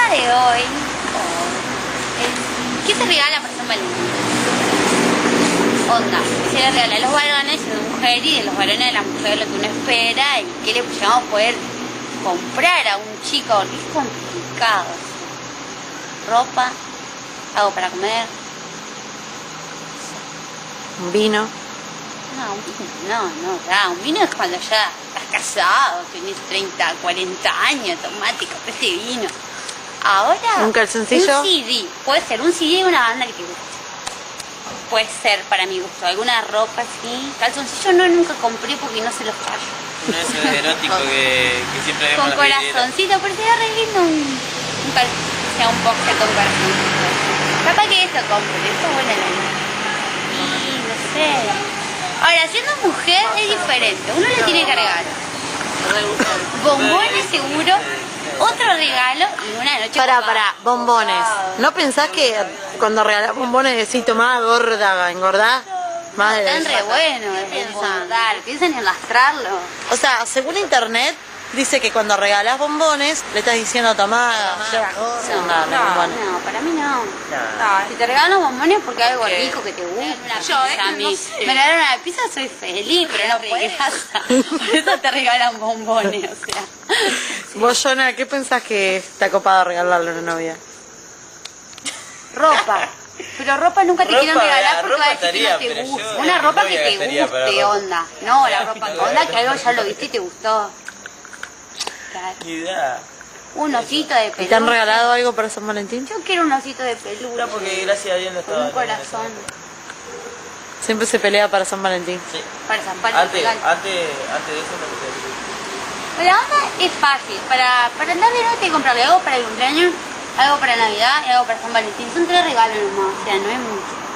tema de hoy es ¿qué se regala para San Valentín? Onda, se le regala a los varones de mujer y de los varones de la mujer lo que uno espera y qué le podemos poder comprar a un chico, es complicado. Ropa, algo para comer. Un vino. No, un vino un vino es cuando ya estás casado, tenés 30, 40 años, tomate, compraste vino. Ahora, ¿un calzoncillo? Un CD, puede ser un CD de una banda que te guste. Puede ser para mi gusto, alguna ropa así. Calzoncillo no, nunca compré porque no se los callo. No es erótico que siempre vemos Con en las vidrieras. corazoncito, pero sería re lindo un calzoncillo, o sea, un boxer con corazoncito. Capaz que eso compre, eso es buena la idea. Y no sé. Ahora, siendo mujer es diferente, uno le tiene que regalar bombones seguro, otro regalo y una noche Pará, bombones. ¿No pensás que cuando regalás bombones decís, tomá gorda, engordá? Madre. Están re buenos, piensan en lastrarlo. O sea, según internet, dice que cuando regalás bombones, le estás diciendo, tomá, No, para mí no. Si te regalan bombones porque hay algo rico que te gusta. Yo, a mí, no sé. me regalan una pizza, soy feliz, pero no regresa. Por eso te regalan bombones, o sea. Vos, Jonah, ¿qué pensás que está copado regalarle a una novia? Ropa. Pero ropa nunca te Ropa, quieren regalar la porque ropa va a decir que no estaría, te pero gusta. yo, Una la ropa novia que te gastaría para guste, ropa. onda. No, la ropa que onda, que algo ya lo viste y te gustó. Claro. Ni idea. Un osito de ¿Y peluche. te han regalado algo para San Valentín? Yo quiero un osito de peluche. No, porque gracias a Dios no Con estaba. un corazón. Siempre se pelea para San Valentín. Sí. Para San Valentín. Antes de eso no te. La onda es fácil. Para andar de noche y comprarle algo para el cumpleaños, algo para Navidad y algo para San Valentín. Son 3 regalos nomás, o sea, no es mucho.